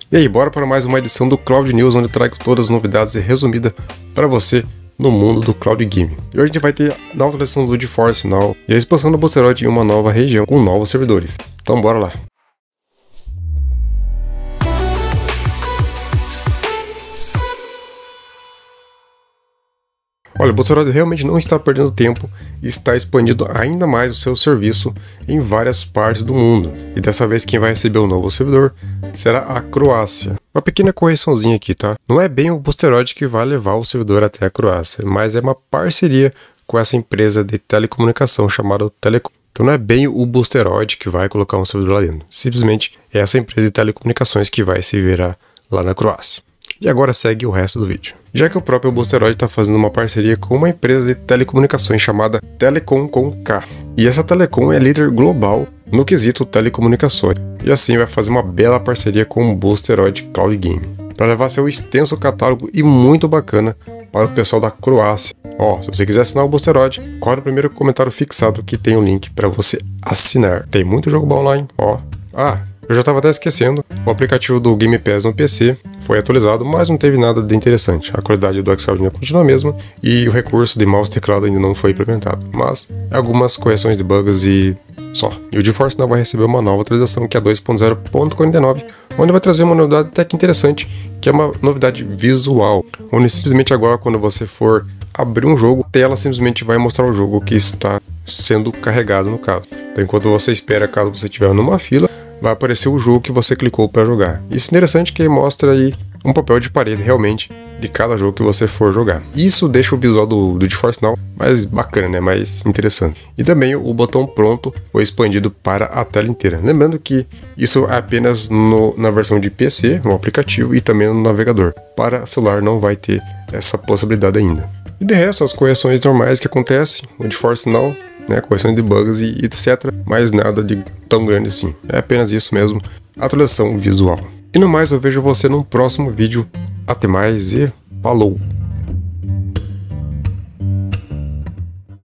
E aí, bora para mais uma edição do Cloud News, onde eu trago todas as novidades resumidas para você no mundo do Cloud Game. E hoje a gente vai ter a nova atualização do GeForce Now e a expansão do Boosteroid em uma nova região com novos servidores. Então bora lá! Olha, o Boosteroid realmente não está perdendo tempo e está expandindo ainda mais o seu serviço em várias partes do mundo. E dessa vez quem vai receber o novo servidor será a Croácia. Uma pequena correçãozinha aqui, tá? Não é bem o Boosteroid que vai levar o servidor até a Croácia, mas é uma parceria com essa empresa de telecomunicação chamada Telecom. Então não é bem o Boosteroid que vai colocar um servidor lá dentro. Simplesmente é essa empresa de telecomunicações que vai se virar lá na Croácia. E agora segue o resto do vídeo. Já que o próprio Boosteroid está fazendo uma parceria com uma empresa de telecomunicações chamada Telecom com K. E essa Telecom é líder global no quesito telecomunicações. E assim vai fazer uma bela parceria com o Boosteroid Cloud Game, para levar seu extenso catálogo e muito bacana para o pessoal da Croácia. Ó, se você quiser assinar o Boosteroid, corre no primeiro comentário fixado que tem o link para você assinar. Tem muito jogo bom lá, hein? Ó. Eu já estava até esquecendo, o aplicativo do Game Pass no PC foi atualizado, mas não teve nada de interessante. A qualidade do Excel ainda continua a mesma e o recurso de mouse e teclado ainda não foi implementado. Mas algumas correções de bugs e só. E o GeForce Now vai receber uma nova atualização que é 2.0.49, onde vai trazer uma novidade até que interessante, que é uma novidade visual, onde simplesmente agora quando você for abrir um jogo, a tela simplesmente vai mostrar o jogo que está sendo carregado no caso. Então enquanto você espera, caso você estiver numa fila, vai aparecer o jogo que você clicou para jogar. Isso é interessante que mostra aí um papel de parede realmente de cada jogo que você for jogar. Isso deixa o visual do GeForce Now mais bacana, né? Mais interessante. E também o botão pronto foi expandido para a tela inteira. Lembrando que isso é apenas na versão de PC, no aplicativo e também no navegador. Para celular não vai ter essa possibilidade ainda. E de resto, as correções normais que acontecem no GeForce Now, né, correção de bugs e etc, mas nada de tão grande assim. É apenas isso mesmo, atualização visual. E no mais, eu vejo você num próximo vídeo. Até mais e falou!